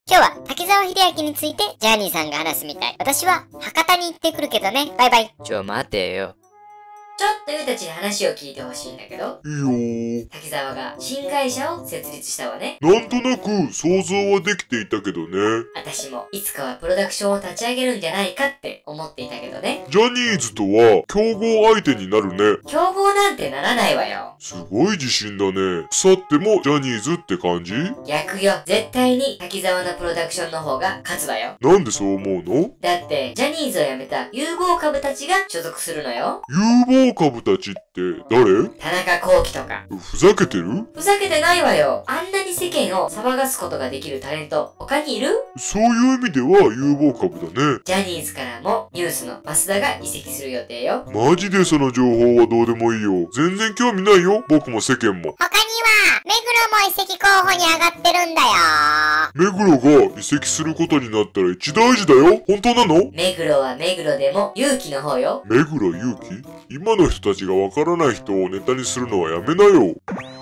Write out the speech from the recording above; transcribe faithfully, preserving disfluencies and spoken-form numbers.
今日は滝沢秀明についてジャーニーさんが話すみたい。私は博多に行ってくるけどね。バイバイ。 ちょ、待てよ。 ちょっとゆうたちに話を聞いてほしいんだけど、 いいよー。 滝沢が新会社を設立したわね。 なんとなく想像はできていたけどね。 私もいつかはプロダクションを立ち上げるんじゃないかって思っていたけどね。 ジャニーズとは競合相手になるね。 競合なんてならないわよ。 すごい自信だね。腐ってもジャニーズって感じ？ 逆よ。絶対に滝沢のプロダクションの方が勝つわよ。 なんでそう思うの？ だってジャニーズを辞めた有望株たちが所属するのよ。 有望株たちって誰？ 田中幸喜とか。 ふざけてる？ ふざけてないわよ。あんなに世間を騒がすことができるタレント他にいる？ そういう意味では有望株だね。 ジャニーズからもニュースの増田が移籍する予定よ。 マジでその情報はどうでもいいよ。全然興味ないよ。僕も世間も。 他には、目黒も移籍候補に上がってるんだよ。 目黒が移籍することになったら一大事だよ。本当なの？ 目黒は目黒でも勇気の方よ。 目黒勇気？今の人たちがわからない人をネタにするのはやめなよ。